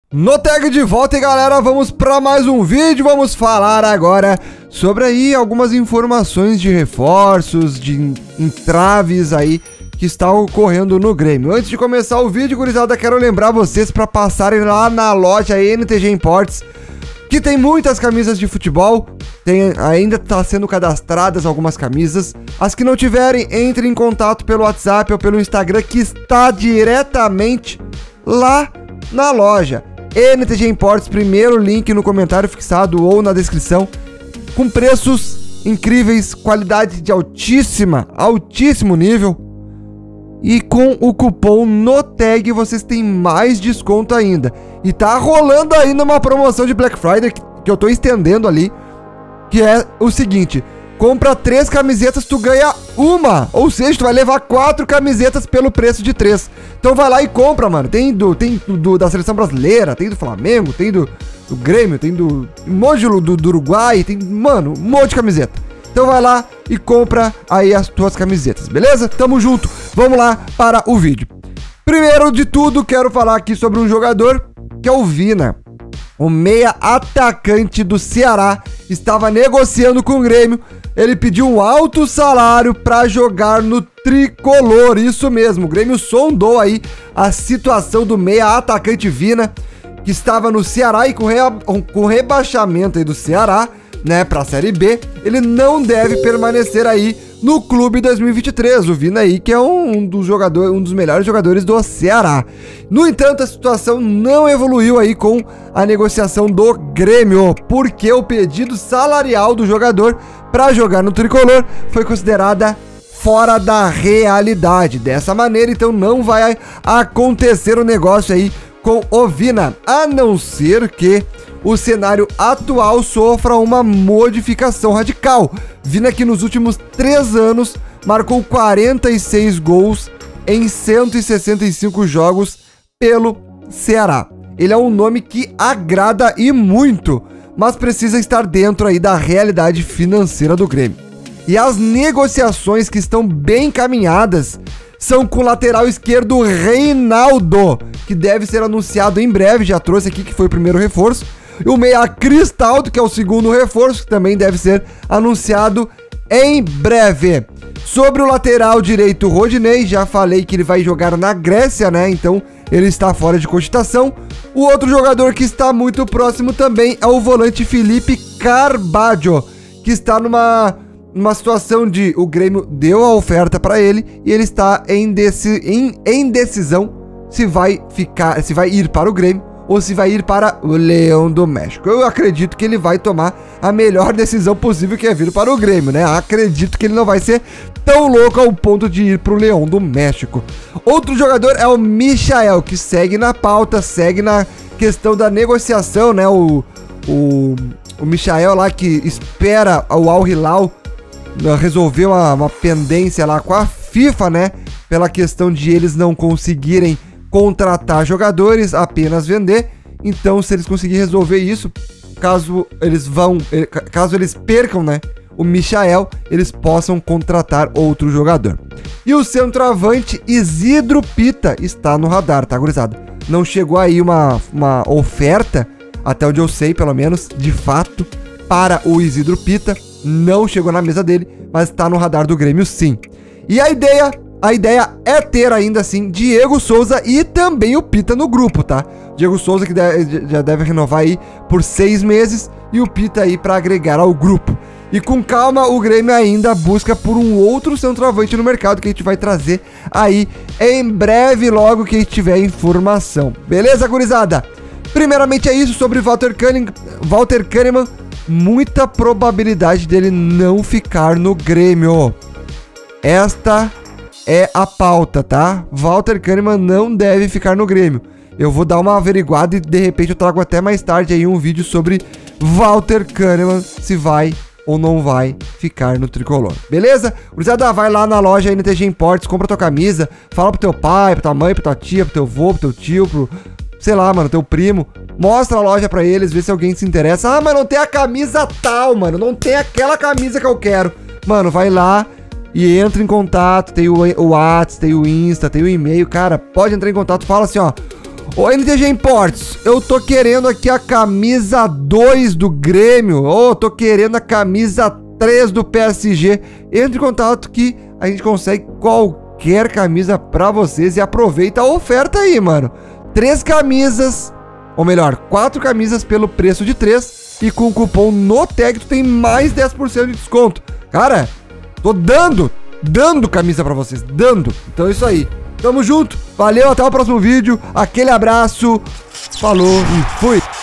No Tag de volta, e galera, vamos para mais um vídeo. Vamos falar agora sobre aí algumas informações de reforços, de entraves aí que está ocorrendo no Grêmio. Antes de começar o vídeo, gurizada, quero lembrar vocês para passarem lá na loja NTG Imports, que tem muitas camisas de futebol. Ainda está sendo cadastradas algumas camisas. As que não tiverem, entrem em contato pelo WhatsApp ou pelo Instagram, que está diretamente lá na loja. NTG Imports, primeiro link no comentário fixado ou na descrição, com preços incríveis, qualidade de altíssimo nível, e com o cupom NOTAG vocês têm mais desconto ainda. E tá rolando ainda uma promoção de Black Friday que eu tô estendendo ali, que é o seguinte: compra 3 camisetas, tu ganha uma. Ou seja, tu vai levar 4 camisetas pelo preço de 3. Então vai lá e compra, mano. Tem da Seleção Brasileira, tem do Flamengo, tem do Grêmio, tem do Uruguai, tem, mano, um monte de camiseta. Então vai lá e compra aí as tuas camisetas, beleza? Tamo junto. Vamos lá para o vídeo. Primeiro de tudo, quero falar aqui sobre um jogador que é o Vina. O meia atacante do Ceará estava negociando com o Grêmio. Ele pediu um alto salário para jogar no tricolor. Isso mesmo, o Grêmio sondou aí a situação do meia atacante Vina, que estava no Ceará, e com rebaixamento aí do Ceará, né, para a Série B, ele não deve permanecer aí no clube 2023. O Vina aí, que é um dos melhores jogadores do Ceará. No entanto, a situação não evoluiu aí com a negociação do Grêmio, porque o pedido salarial do jogador para jogar no tricolor foi considerada fora da realidade. Dessa maneira, então, não vai acontecer o negócio aí com o Vina, a não ser que o cenário atual sofra uma modificação radical. Vina, que nos últimos 3 anos marcou 46 gols em 165 jogos pelo Ceará. Ele é um nome que agrada e muito, mas precisa estar dentro aí da realidade financeira do Grêmio. E as negociações que estão bem encaminhadas são com o lateral esquerdo Reinaldo, que deve ser anunciado em breve. Já trouxe aqui que foi o primeiro reforço. E o meia Cristaldo, que é o segundo reforço, que também deve ser anunciado em breve. Sobre o lateral direito Rodinei, já falei que ele vai jogar na Grécia, né? Então ele está fora de cogitação. O outro jogador que está muito próximo também é o volante Felipe Carvalho, que está numa situação de o Grêmio deu a oferta para ele e ele está em indecisão se vai ir para o Grêmio ou se vai ir para o Leão do México. Eu acredito que ele vai tomar a melhor decisão possível, que é vir para o Grêmio, né? Acredito que ele não vai ser tão louco ao ponto de ir para o Leão do México. Outro jogador é o Michael, que segue na pauta, segue na questão da negociação, né? O Michael lá, que espera o Al Hilal resolver uma pendência lá com a FIFA, né? Pela questão de eles não conseguirem contratar jogadores, apenas vender. Então, se eles conseguirem resolver isso, caso eles percam, né, o Michael, eles possam contratar outro jogador. E o centroavante Isidro Pita está no radar, tá, gurizada? Não chegou aí uma oferta, até onde eu sei, pelo menos, de fato, para o Isidro Pita. Não chegou na mesa dele, mas está no radar do Grêmio, sim. E a ideia é ter ainda assim Diego Souza e também o Pita no grupo, tá? Diego Souza, que já deve renovar aí por 6 meses, e o Pita aí para agregar ao grupo. E com calma, o Grêmio ainda busca por um outro centroavante no mercado, que a gente vai trazer aí em breve, logo que a gente tiver informação. Beleza, gurizada? Primeiramente é isso sobre Walter Kahneman. Muita probabilidade dele não ficar no Grêmio. Esta é a pauta, tá? Walter Kahneman não deve ficar no Grêmio. Eu vou dar uma averiguada e de repente eu trago até mais tarde aí um vídeo sobre Walter Kahneman, se vai ou não vai ficar no tricolor. Beleza? Gurizada, vai lá na loja NTG Imports, compra tua camisa, fala pro teu pai, pra tua mãe, pra tua tia, pro teu avô, pro teu tio, pro, sei lá, mano, teu primo. Mostra a loja pra eles, vê se alguém se interessa. Ah, mas não tem a camisa tal, mano. Não tem aquela camisa que eu quero. Mano, vai lá e entra em contato. Tem o WhatsApp, tem o Insta, tem o e-mail. Cara, pode entrar em contato. Fala assim, ó: Ô, NTG Imports, eu tô querendo aqui a camisa 2 do Grêmio. Ô, tô querendo a camisa 3 do PSG. Entre em contato que a gente consegue qualquer camisa pra vocês e aproveita a oferta aí, mano. 3 camisas, ou melhor, 4 camisas pelo preço de 3 e com o cupom NOTEG tu tem mais 10% de desconto. Cara, tô dando camisa pra vocês, dando. Então é isso aí. Tamo junto, valeu, até o próximo vídeo, aquele abraço, falou e fui!